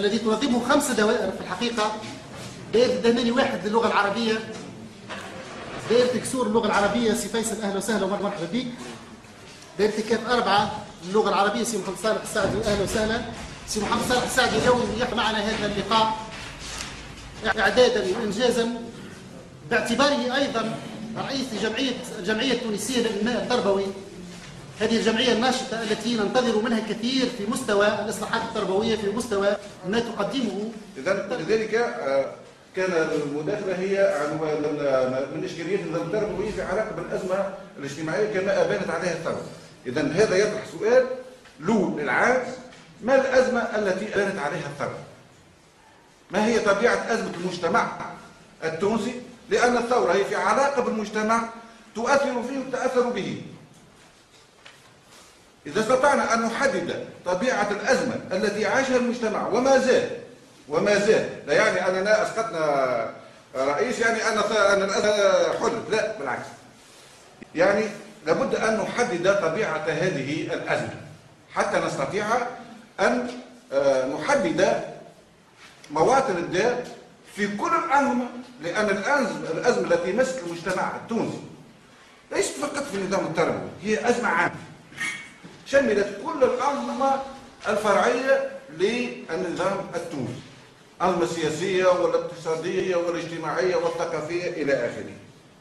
الذي تنظمه 5 دوائر في الحقيقة. دائرة الدهماني 1 للغة العربية، دائرة كسور اللغة العربية سي فيصل أهلا وسهلا ومرحبا بك. دائرة كاف 4 للغة العربية سي محمد صالح السعدي أهلا وسهلا. سي محمد صالح السعدي اليوم يحضر معنا هذا اللقاء إعدادا وإنجازا باعتباره أيضا رئيس الجمعية التونسية للإنماء التربوي، هذه الجمعية الناشطة التي ننتظر منها كثير في مستوى الإصلاحات التربوية، في مستوى ما تقدمه. لذلك كان المداخلة هي من إشكاليات النظام التربوي في علاقة بالأزمة الاجتماعية كما أبانت عليها الثورة. إذا هذا يطرح سؤال له العام: ما الأزمة التي أبانت عليها الثورة؟ ما هي طبيعة أزمة المجتمع التونسي؟ لأن الثورة هي في علاقة بالمجتمع تؤثر فيه وتأثر به. إذا استطعنا أن نحدد طبيعة الأزمة التي عاشها المجتمع وما زال لا يعني أننا أسقطنا رئيس يعني أن الأزمة حلت، لا بالعكس، يعني لابد أن نحدد طبيعة هذه الأزمة حتى نستطيع أن نحدد مواطن الداء في كل الأنظمة، لأن الأزمة التي مست المجتمع التونسي ليست فقط في النظام التربوي، هي أزمة عامة شملت كل الأنظمة الفرعية للنظام التونسي، الأنظمة السياسية والاقتصادية والاجتماعية والثقافية إلى آخره.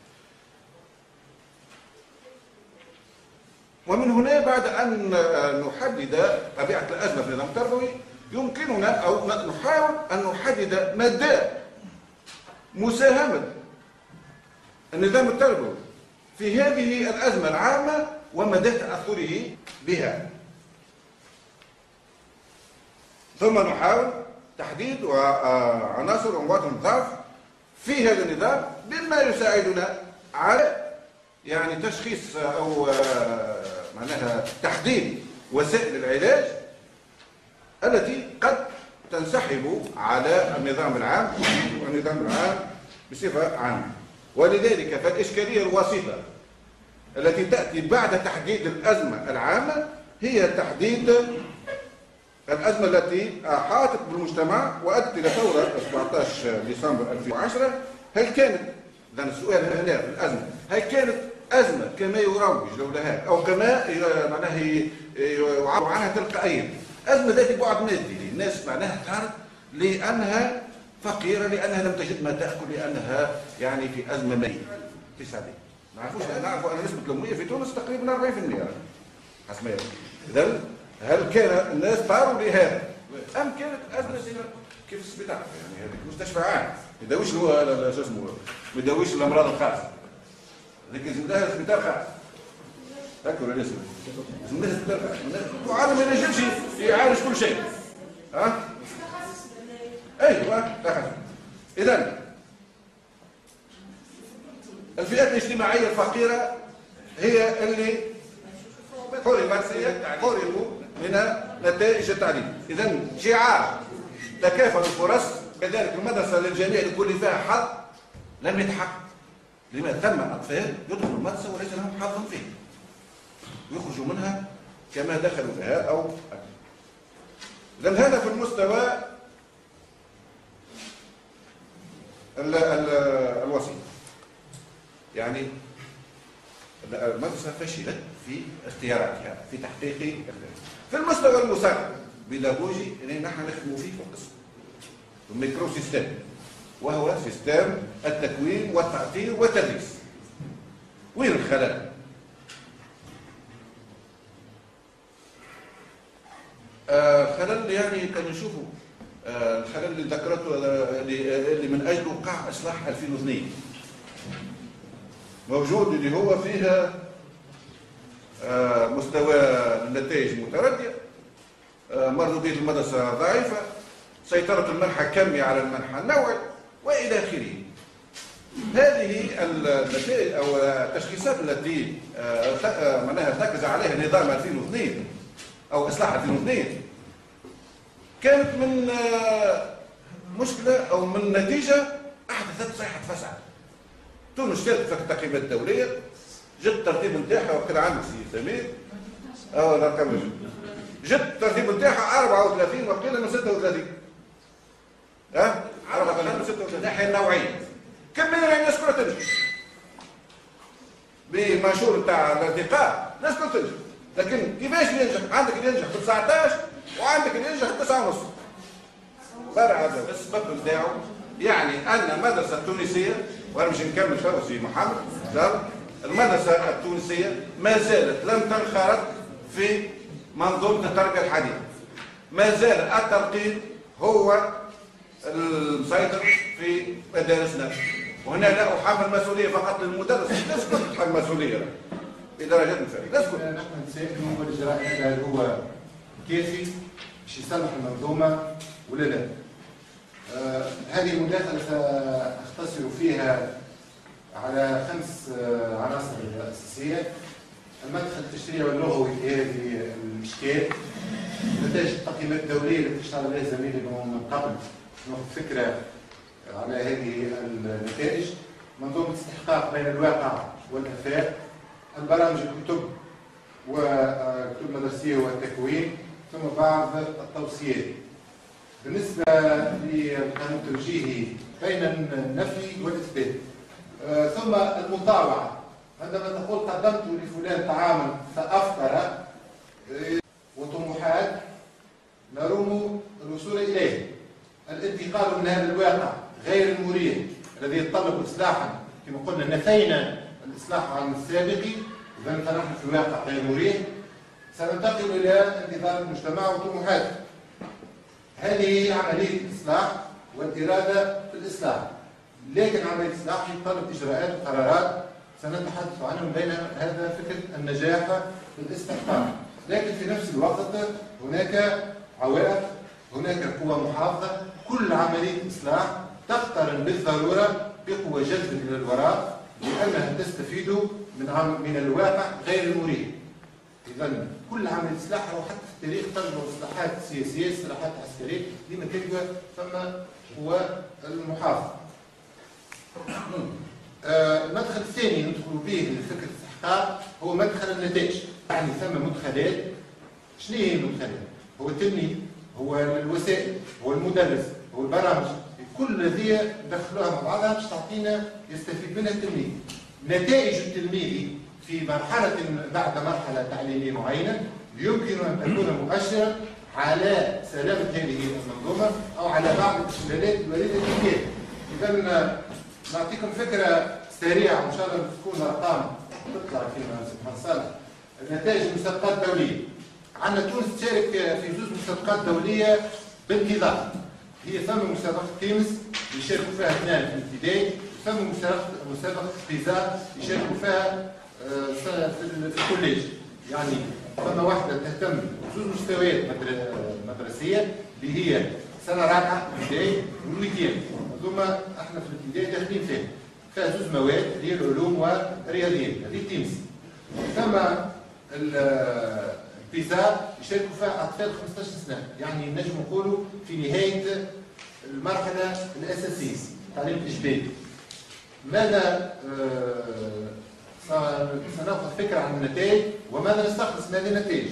ومن هنا بعد أن نحدد طبيعة الأزمة في النظام التربوي يمكننا أو نحاول أن نحدد مدى مساهمة النظام التربوي في هذه الأزمة العامة ومدى تأثره بها، ثم نحاول تحديد عناصر ومواطن الضعف في هذا النظام بما يساعدنا على يعني تشخيص أو معناها تحديد وسائل العلاج التي قد تنسحب على النظام العام والنظام العام بصفة عامة. ولذلك فالإشكالية الوسيطة التي تأتي بعد تحديد الأزمة العامة هي تحديد الأزمة التي أحاطت بالمجتمع وأدت إلى ثورة 17 ديسمبر 2010. هل كانت، إذا السؤال هنا في الأزمة، هل كانت أزمة كما يروج لها أو كما معناها يعبر عنها تلقائيا أزمة ذات بعد مادي؟ الناس معناها تعرض لأنها فقيرة، لأنها لم تجد ما تأكل، لأنها يعني في أزمة مالية. نعرفوا أن نسبة الأمية في تونس تقريبا 40% حسب ما يقول. إذا هل كان الناس طاروا لهذا أم كانت أزمة كيف السبيطار؟ يعني هذا مستشفى عام ما يداويش شو اسمه، ما يداويش الأمراض الخاصة، هذيك لازم لها سبيطار خاص. فاكروا ولا لازم لها سبيطار خاص، وعالم ما ينجمش يعالج كل شيء. ها؟ أيوه دخل. إذا الفئات الاجتماعية الفقيرة هي اللي حرموا من نتائج التعليم. إذا شعار تكافل الفرص كذلك المدرسة للجميع لكل فيها حظ لم يتحقق. لماذا؟ ثم أطفال يدخلوا المدرسة وليس لهم حظ فيه ويخرجوا منها كما دخلوا بها أو أكثر. إذا هذا في المستوى الوسيط. يعني المدرسة فشلت في اختياراتها في تحقيق في المستوى المساعد بيداغوجي اللي نحن نخدموا فيه في القسم الميكرو سيستم، وهو سيستم التكوين والتعطيل والتدريس. وين الخلل؟ خلل يعني كان نشوفوا الخلل اللي ذكرته اللي من اجله وقع اصلاح 2002 موجود، اللي هو فيها مستوى النتائج متردية، مردودية المدرسة ضعيفة، سيطرة المنحى الكمي على المنحى النوعي وإلى آخره. هذه النتائج أو التشخيصات التي معناها ركز عليها نظام 2002 أو إصلاح 2002 كانت من مشكلة أو من نتيجة أحدثت صيحة فساد. تونس شاركت في التقييمات الدولية، جد الترتيب نتاعها وكذا عندك سي سمير لا كمل، جد الترتيب نتاعها 34 وقيل من 36 من الناحيه النوعيه كملنا الناس كلها تنجح بمنشور بتاع الارتقاء، الناس كلها تنجح. لكن كيفاش ينجح؟ عندك اللي ينجح ب 19 وعندك اللي ينجح ب 9.5. برع هذا السبب نتاعو يعني ان المدرسه التونسيه، وانا مش نكمل فوزي محمد، المدرسه التونسيه ما زالت لم تنخرط في منظومه التربيه الحديثه. ما زال التلقين هو المسيطر في مدارسنا، وهنا لا احمل مسؤوليه فقط للمدرس، الناس كلها تحمل مسؤوليه بدرجات مختلفه، الناس كلها. نحن نتساءلوا هو الاجراء هذا هو كافي باش يصلح المنظومه ولا لا؟ هذه المداخله ساختصر فيها على 5 عناصر اساسيه. المدخل التشريعي واللغوي في هذه الاشكال، نتائج التقييمات الدوليه التي اشتغل عليها زميلي من قبل، ناخذ فكره على هذه النتائج. منظومه استحقاق بين الواقع والافاق، البرامج الكتب وكتب المدرسيه والتكوين، ثم بعض التوصيات. بالنسبه للقانون التوجيهي بين النفي والاثبات، ثم المطاوعه. عندما تقول قدمت لفلان طعاما فافطر، وطموحات نروم الوصول اليه. الانتقال من هذا الواقع غير المريح الذي يتطلب اصلاحا، كما قلنا نفينا الاصلاح عن السابق، اذا فنحن في واقع غير مريح. سننتقل الى انتظار المجتمع وطموحاته. هذه عمليه الاصلاح والاراده في الاصلاح، لكن عمليه الاصلاح يتطلب اجراءات وقرارات سنتحدث عنهم، بين هذا فكره النجاح في الاستحقاق. لكن في نفس الوقت هناك عوائق، هناك قوى محافظه. كل عمليه اصلاح تقترن بالضروره بقوى جذب الى الوراء، لانها تستفيد من الواقع غير المريح. اذا كل عمليه اصلاح، او حتى في التاريخ تجربه اصلاحات سياسيه، اصلاحات عسكريه، ديما تلقى ثم قوى المحافظه. المدخل الثاني ندخل به لفكره الاستحقاق هو مدخل النتائج. يعني ثم مدخلات. شنو هي المدخلات؟ هو التلميذ، هو الوسائل، هو المدرس، هو البرامج، كل هذه ندخلوها مع بعضها باش تعطينا يستفيد منها التلميذ. نتائج التلميذ في مرحله بعد مرحله تعليميه معينه يمكن ان تكون مؤشرا على سلامه هذه المنظومه او على بعض الاشكالات الوارده فيها. اذا نعطيكم فكره سريعه وان شاء الله تكون ارقام تطلع فيما سبحان صالح. نتائج المسابقات الدوليه. عندنا تونس تشارك في زوج مسابقات دوليه بانتظام. هي ثم مسابقه تيمس يشاركوا فيها 2 في الابتدائي، ثم مسابقه بيزا يشاركوا فيها في الكوليج. يعني ثم واحده تهتم بزوج مستويات مدرسيه اللي هي سنه رابعه ابتدائي والويتيام. هذوما احنا في الابتدائي داخلين فيها زوج مواد اللي هي العلوم والرياضيات، هذه تيمس. ثم البيزا يشاركوا فيها اطفال 15 سنه، يعني نجم نقولوا في نهايه المرحله الاساسيه، التعليم الاجباري. ماذا سناخذ فكره عن النتائج وماذا نستخلص من هذه النتائج؟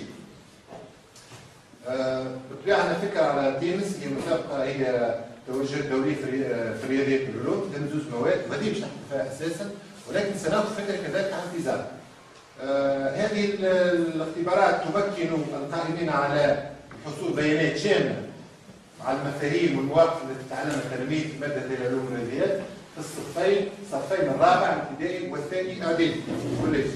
بالطبيعه عندنا فكره على تيمس، هي مسابقه هي توجه دولي في الرياضيات والعلوم، ضمن زوج مواد، وهذه مش نحكي فيها اساسا، ولكن سناخذ فكره كذلك عن البيزا. هذه الاختبارات تمكن القائمين على حصول بيانات شامله على المفاهيم والمواقف التي تعلمها التلاميذ في ماده العلوم والرياضيات في الصفين الرابع الابتدائي والثاني اعدادي في الكوليج.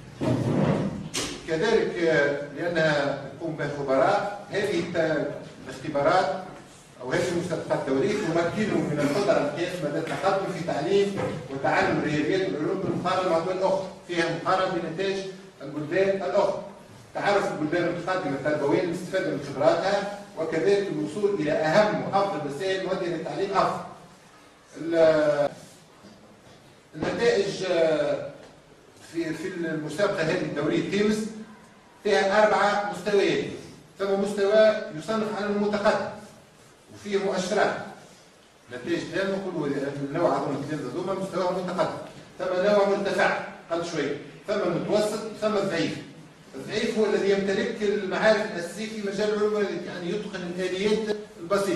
كذلك لانها تقوم بها خبراء، هذه الاختبارات او هذه المسابقات الدوليه تمكنهم من القدره على قياس مدى التقدم في تعليم وتعلم الرياضيات والعلوم بالمقارنه مع دول اخرى، فيها مقارنه بنتائج البلدان الاخرى. تعرف البلدان المتقدمه التربويه الاستفاده من خبراتها، وكذلك الوصول الى اهم وافضل وسائل المؤديه للتعليم افضل. النتائج في المسابقه هذه الدوليه تيمس فيها 4 مستويات. ثم مستوى يصنف على المتقدم وفيه مؤشرات. نتائج لا نقول النوع هذوما 3 هذوما مستواهم متقدم. ثم نوع مرتفع قل شويه، ثم المتوسط، ثم الضعيف. الضعيف هو الذي يمتلك المعارف الاساسيه في مجال العلوم، يعني يتقن الاليات البسيطه.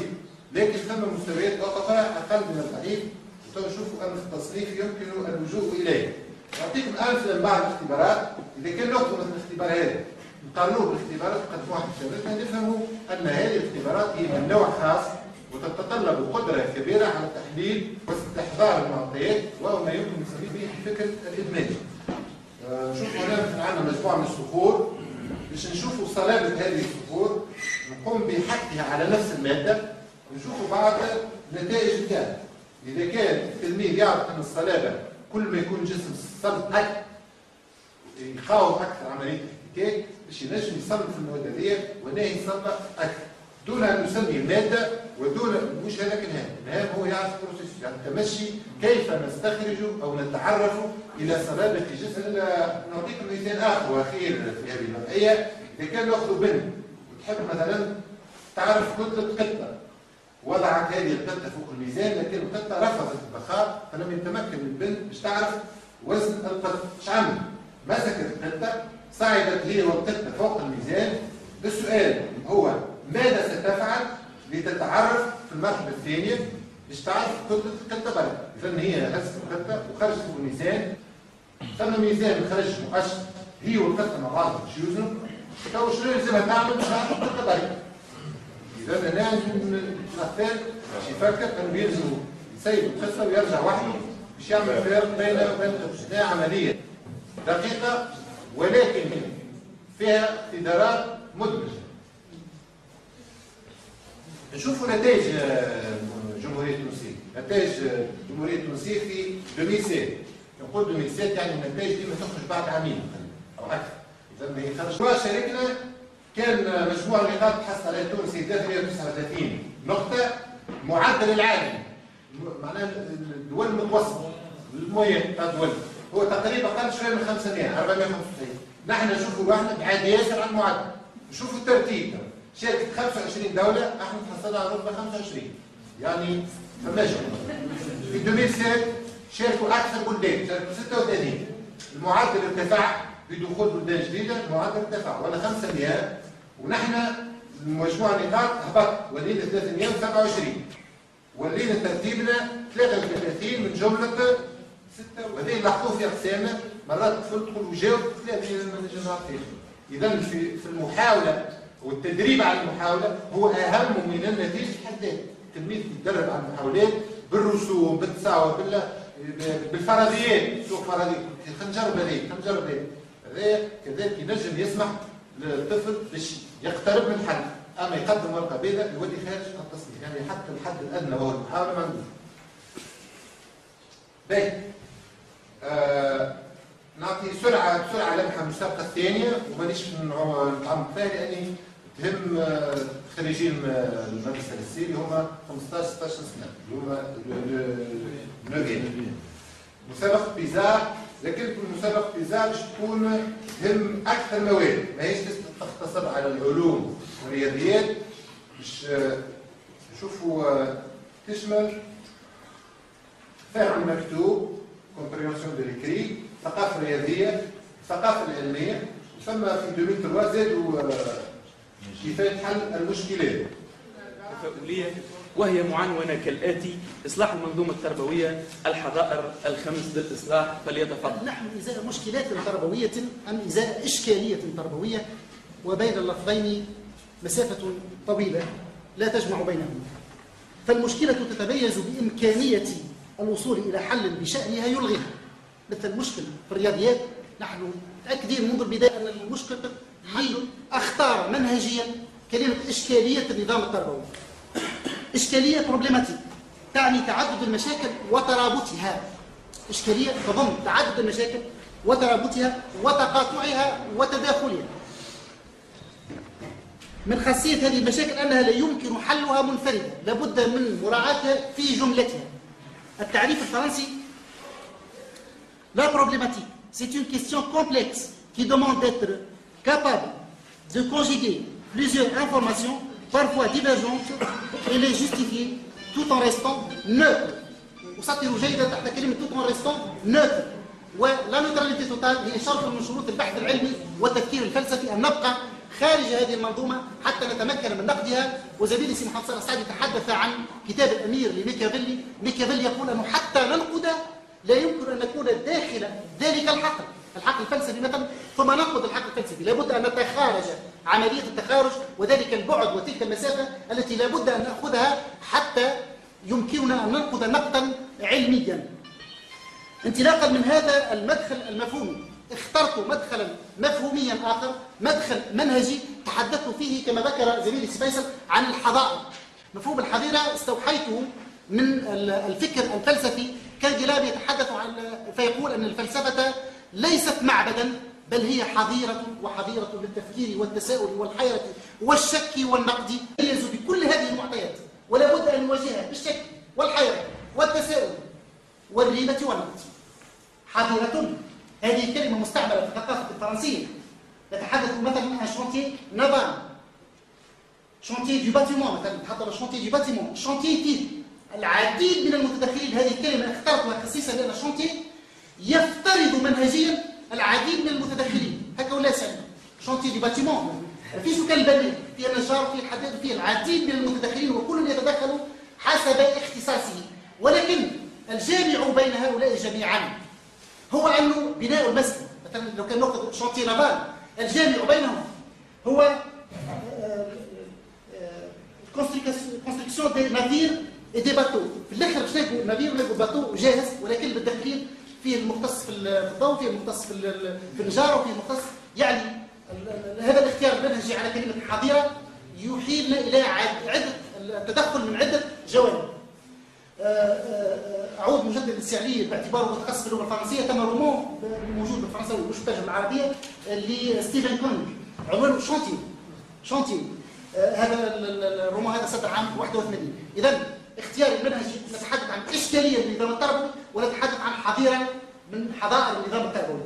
لكن ثم مستويات أخرى أقل من الضعيف، وتشوفوا أن التصنيف يمكن اللجوء إليه. أعطيكم أمثلة من بعض الاختبارات. إذا كان نأخذ مثل الاختبار هذا نقارنوه بالاختبارات قد واحد شابتنا، نفهموا أن هذه الاختبارات هي من نوع خاص وتتطلب قدرة كبيرة على تحليل واستحضار المعطيات، وهو ما يمكن نسميه به فكرة الإدماج. نشوفوا هنا مثلا عندنا مجموعة من الصخور، باش نشوفوا صلابة هذه الصخور نقوم بحثها على نفس المادة ونشوفوا بعض النتائج بتاعها. إذا كان التلميذ يعرف أن الصلابة كل ما يكون جسم صلب أكثر يقاوم أكثر عملية الاحتكاك باش ينجم يصنف المواد هذه وناهي صلبة أكثر دون أن نسمي المادة ودون مش هذاك الهام. الهام هو يعرف البروسيس، يعني التمشي كيف نستخرج أو نتعرف إلى صلابة الجسم. نعطيكم مثال آخر وأخير في هذه الوضعية. إذا كان نأخذ بنت وتحب مثلا تعرف كتلة قطة، وضعت هذه القطة فوق الميزان لكن القطة رفضت البقاء فلم يتمكن البنت باش تعرف وزن القطة. ايش عملت؟ مسكت القطة، صعدت هي والقطة فوق الميزان. السؤال هو ماذا ستفعل لتتعرف في المرحلة الثانية باش تعرف كتلة القطة برا؟ إذا هي هزت القطة وخرجت فوق الميزان، ثم ميزان خرج مؤشر هي والقطة مع بعض باش يوزنوا، تو شنو يلزمها تعمل باش تعرف القطة برا؟ إذا هنا الأطفال باش يفكر أنه يلزموا يسيب القصة ويرجع وحده باش يعمل فرق بين هنا عملية دقيقة ولكن فيها اختبارات مدمجة. نشوفوا نتائج جمهورية تونسية، نتائج جمهورية تونسية في 2007. نقول 2007 يعني النتائج دي ما تخرج بعد عامين أو أكثر. إذا هي خرج شاركنا كان مجموع النقاط تحصل عليها تونس 339 نقطة، معدل العالي معناها الدول المتوسط المويه تاع الدول هو تقريبا اقل شويه من 500 495. نحن نشوفوا لوحدنا بعاد ياسر عن المعدل. نشوفوا الترتيب شاركت 25 دوله، احنا تحصلنا على رتبه 25 يعني فماش. في 2007 شاركوا اكثر بلدان، شاركوا 36. المعدل ارتفع بدخول بلدان جديده، المعدل ارتفع ولا 500 ونحن مجموع النقاط هبط ولينا 327 ولينا ترتيبنا 33 من جمله 6. وهذه لاحظوه في اقسامنا مرات الطفل تدخل وجاوب تلاقي من الجماعه اذا في المحاوله والتدريب على المحاوله هو اهم من النتيجه حد ذاته. التلميذ يتدرب على المحاولات بالرسوم بالتصاور بالفرضيات. شوف فرضيات خلينا نجرب هذه خلينا نجرب هذا كذلك ينجم يسمح للطفل باش يقترب من الحل. اما يقدم ورقه بيضاء يودي خارج التصنيف يعني حتى الحد الادنى وهو المحاوله ما عندوش. باهي نعطي بسرعه لمحه المسابقه الثانيه ومانيش نتعمق فيها لاني تهم خريجين المدرسه السيري هما 15 16 سنه اللي هما مسابقه بيزار. لكن مسابقه بيزار باش تكون تهم اكثر مواد ماهيش تقتصر على العلوم والرياضيات. باش نشوفوا تشمل فهم المكتوب كومبريونسيون دو ليكري، ثقافه رياضيه، الثقافه العلميه، ثم في 2003 زادوا كيفية حل المشكلات. تفاؤلية وهي معنونة كالآتي: إصلاح المنظومة التربوية، الحظائر الخمس للإصلاح، فليتفضل. نحن إزاء مشكلات تربوية أم إزاء إشكالية تربوية، وبين اللفظين مسافة طويلة لا تجمع بينهما. فالمشكلة تتميز بإمكانية الوصول إلى حل بشأنها يلغيها. مثل المشكل في الرياضيات نحن متأكدين منذ البداية أن المشكل اختار منهجيا كلمة إشكالية النظام التربوي. إشكالية بروبليماتيك تعني تعدد المشاكل وترابطها. إشكالية تضم تعدد المشاكل وترابطها وتقاطعها وتداخلها. من خاصية هذه المشاكل أنها لا يمكن حلها منفردة، لابد من مراعاتها في جملتها. التعريف الفرنسي: La problématique, c'est une question complexe qui demande d'être capable de conjuguer plusieurs informations, parfois divergentes, et les justifier tout en restant neutre. وسطروا جيدا تحت كلمة tout en restant neutre. ولا نوتراليتي توتال هي شرط من شروط البحث العلمي والتفكير الفلسفي أن نبقى خارج هذه المنظومة حتى نتمكن من نقدها. وزميلي سي محمد صالح السعدي تحدث عن كتاب الأمير لميكافيلي. ميكافيلي يقول أنه حتى ننقد لا يمكن أن نكون داخل ذلك الحقل الفلسفي مثلا ثم ننقد الحقل الفلسفي. لابد أن نتخارج عملية التخارج وذلك البعد وتلك المسافة التي لابد أن نأخذها حتى يمكننا أن ننقد نقدا علميا. انطلاقا من هذا المدخل المفهومي اخترت مدخلا مفهوميا آخر، مدخل منهجي تحدثت فيه كما ذكر زميلي سي فيصل عن الحضارة. مفهوم الحضارة استوحيته من الفكر الفلسفي. كان جلاب يتحدث عن فيقول أن الفلسفة ليست معبدا بل هي حظيرة، وحظيرة للتفكير والتساؤل والحيرة والشك والنقد. يميز بكل هذه المعطيات ولا بد أن نواجهها بالشك والحيرة والتساؤل والريبة والنقد. حظيرة هذه كلمة مستعملة في الثقافة الفرنسية. نتحدث مثلا عن شانتيي نافال، شانتيي دو باتيمون مثلا، نتحدث عن شانتيي دو باتيمون، شانتيي تيب. العديد من المتدخلين هذه الكلمة اخترتها خصيصا لأن شانتيي يفترض منهجيا العديد من المتدخلين. هكا ولا سعيد شانتيي دو باتيمون في سكان البناء، في النجار، في الحداد، في العديد من المتدخلين وكل يتدخل حسب اختصاصه. ولكن الجامع بين هؤلاء جميعا هو أنه بناء المسجد. مثلا لو كان نأخذ شانتيي نافال الجامع بينهم هو كونستركسيون دي نافير اي دي باتو. في الاخر باش نلقوا نافير ونلقوا باتو جاهز، ولكن بالداخلين فيه المختص في الضوء، فيه المختص في النجاره، وفيه المختص يعني هذا الاختيار المنهجي على كلمه حظيره يحيلنا الى عده التدخل من عده جوانب. اعود مجددا للسعلي باعتباره متخصص في اللغه الفرنسيه. تم رومان موجود بالفرنساوي مش بالترجمه العربيه لستيفن كونغ عنوانه شانتيي. هذا الرومان هذا صدر عام 81. اذا اختيار المنهجي نتحدث عن اشكاليه للنظام التربوي ونتحدث عن حظيره من حضائر النظام التربوي.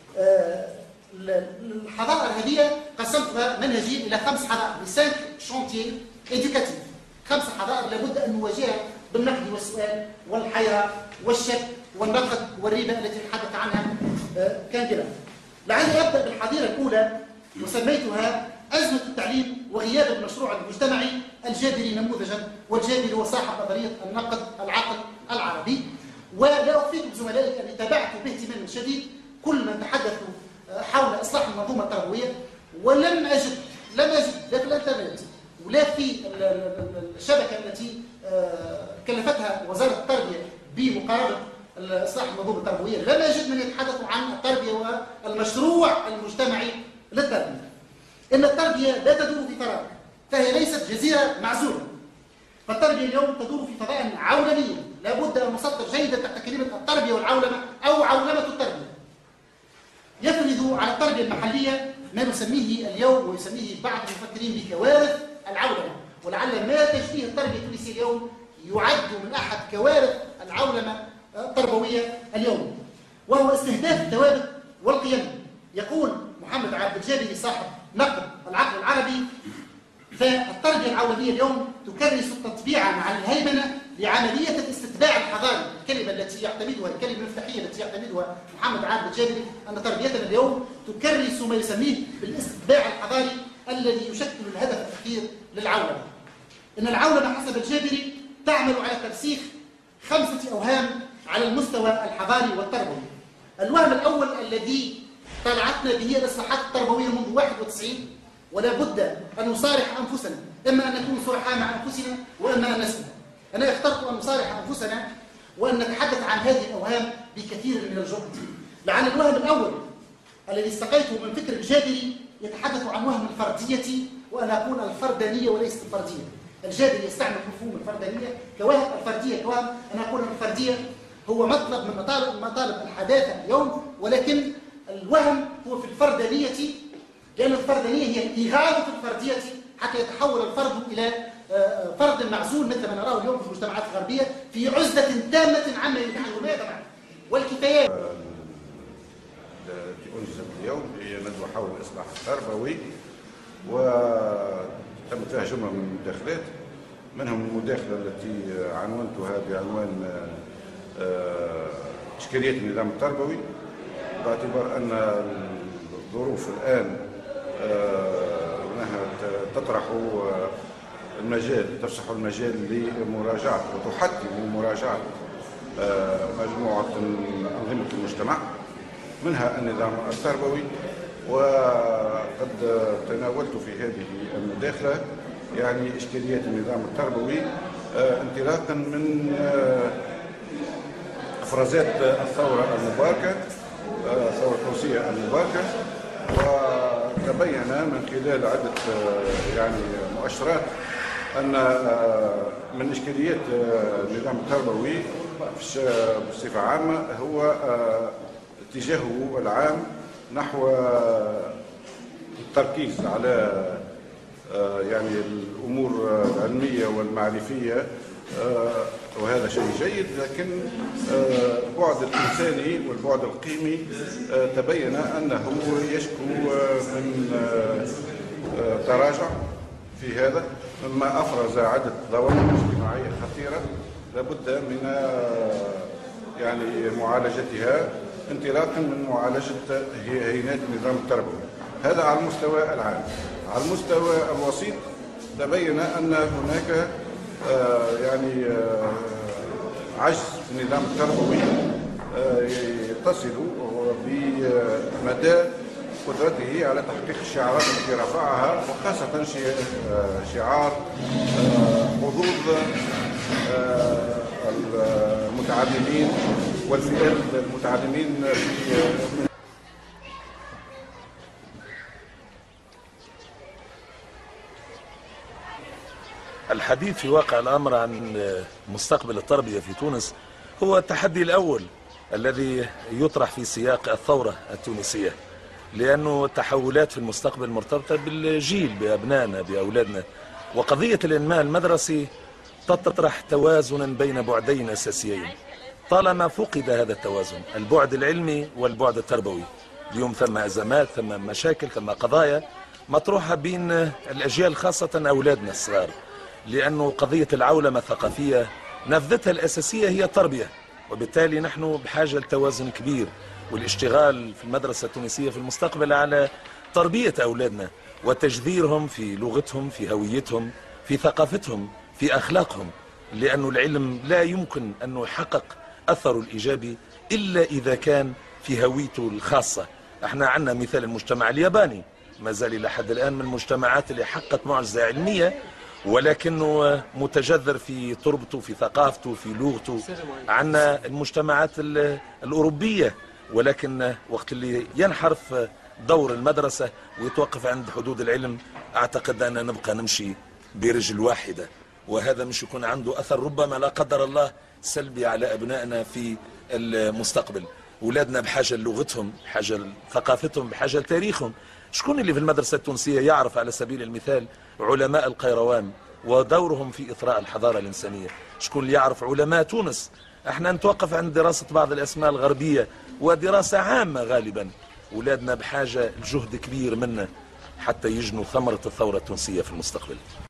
الحضائر هذه قسمتها منهجيا الى 5 حضائر، 5 شانتيي ايدوكاتيف، 5 حضائر لابد ان نواجهها بالنقد والسؤال والحيرة والشك والنقد والريبة التي نتحدث عنها كان كده. لعلي أبدأ بالحظيرة الأولى وسميتها أزمة التعليم وغياب المشروع المجتمعي الجابري نموذجا. والجابري هو صاحب نظرية النقد العقل العربي. ولا أخفيكم زملائي أني تابعت باهتمام شديد كل من تحدثوا حول إصلاح المنظومة التربوية، ولم أجد لا في الإنترنت ولا في الشبكة التي كلفتها وزارة التربية بمقاربة إصلاح المنظومة التربوية، لم أجد من يتحدث عن التربية والمشروع المجتمعي للتربية. إن التربية لا تدور في فراغ، فهي ليست جزيرة معزولة. فالتربية اليوم تدور في فضاء عولمي، لا بد أن نسطر جيدا تحت كلمة التربية والعولمة أو عولمة التربية. يفرض على التربية المحلية ما نسميه اليوم ويسميه بعض المفكرين بكوارث العولمة. ولعل ما تجريه التربية التونسية اليوم يعد من أحد كوارث العولمة التربوية اليوم، وهو استهداف الثوابت والقيم. يقول محمد عبد الجابري صاحب نقد العقل العربي: فالتربية العولمية اليوم تكرس التطبيع مع الهيمنة لعملية الاستتباع الحضاري. الكلمة التي يعتمدها، الكلمة المفتاحية التي يعتمدها محمد عبد الجابري أن تربيتنا اليوم تكرس ما يسميه بالاستتباع الحضاري الذي يشكل الهدف الأخير للعولمة. إن العولمة حسب الجابري تعمل على ترسيخ 5 أوهام على المستوى الحضاري والتربوي. الوهم الأول الذي طلعتنا به الإصلاحات التربوية منذ 91، ولا بد أن نصارح أنفسنا، إما أن نكون صرحاء مع أنفسنا وإما أن نسمع. أنا اخترت أن نصارح أنفسنا وأن نتحدث عن هذه الأوهام بكثير من الجهد. لعل الوهم الأول الذي استقيته من فكر الجابري يتحدث عن وهم الفردية، وأنا أقول الفردانية وليست الفردية. الجابري يستعمل مفهوم الفردانية كوهم، الفردية كوهم. أنا أقول الفردية هو مطلب من مطالب الحداثة اليوم، ولكن الوهم هو في الفردانية، لأن الفردانية هي إغاثة الفردية حتى يتحول الفرد إلى فرد معزول مثل ما نراه اليوم في المجتمعات الغربية في عزلة تامة عما يمكنه ماذا معه والكفايات. التي أنجزت اليوم هي ندوة حول الإصلاح التربوي، وتم فيها جملة من المداخلات، منهم المداخلة التي عنونتها بعنوان إشكالية النظام التربوي، باعتبار أن الظروف الآن معناها تطرحوا المجال، تفسحوا المجال لمراجعة وتحتموا مراجعة مجموعة أنظمة المجتمع منها النظام التربوي. وقد تناولت في هذه المداخلة يعني إشكاليات النظام التربوي انطلاقا من إفرازات الثورة المباركة، الثورة التونسية المباركة، وتبين من خلال عدة يعني مؤشرات أن من إشكاليات النظام التربوي بصفة عامة هو اتجاهه العام نحو التركيز على يعني الأمور العلمية والمعرفية، وهذا شيء جيد، لكن البعد الإنساني والبعد القيمي تبين أنه يشكو من تراجع في هذا، مما أفرز عدة ظواهر اجتماعية خطيرة لابد من يعني معالجتها انطلاقا من معالجة هينات النظام التربوي. هذا على المستوى العام. على المستوى الوسيط تبين أن هناك يعني عجز في النظام التربوي يتصل بمدى قدرته على تحقيق الشعارات التي رفعها، وخاصة شعار حظوظ المتعلمين والفئات المتعلمين في الحديث في واقع الأمر عن مستقبل التربية في تونس هو التحدي الأول الذي يطرح في سياق الثورة التونسية، لأنه التحولات في المستقبل مرتبطة بالجيل، بأبنائنا، بأولادنا. وقضية الإنماء المدرسي تطرح توازنا بين بعدين أساسيين. طالما فقد هذا التوازن، البعد العلمي والبعد التربوي، اليوم ثم أزمات، ثم مشاكل، ثم قضايا مطروحة بين الأجيال، خاصة أولادنا الصغار، لأنه قضية العولمة الثقافية نافذتها الأساسية هي التربية، وبالتالي نحن بحاجة لتوازن كبير والاشتغال في المدرسة التونسية في المستقبل على تربية أولادنا وتجذيرهم في لغتهم، في هويتهم، في ثقافتهم، في أخلاقهم، لأنه العلم لا يمكن أن يحقق أثره الإيجابي إلا إذا كان في هويته الخاصة. احنا عندنا مثال المجتمع الياباني، ما زال إلى حد الآن من المجتمعات اللي حققت معجزة علمية، ولكنه متجذر في تربته، في ثقافته، في لغته. عندنا المجتمعات الأوروبية، ولكن وقت اللي ينحرف دور المدرسة ويتوقف عند حدود العلم، أعتقد أننا نبقى نمشي برجل واحدة، وهذا مش يكون عنده أثر ربما لا قدر الله سلبي على أبنائنا في المستقبل. أولادنا بحاجة للغتهم، بحاجة لثقافتهم، بحاجة لتاريخهم. شكون اللي في المدرسة التونسية يعرف على سبيل المثال علماء القيروان ودورهم في إثراء الحضارة الإنسانية؟ شكون اللي يعرف علماء تونس؟ احنا نتوقف عند دراسة بعض الأسماء الغربية ودراسة عامة غالبا. أولادنا بحاجة لجهد كبير منا حتى يجنوا ثمرة الثورة التونسية في المستقبل.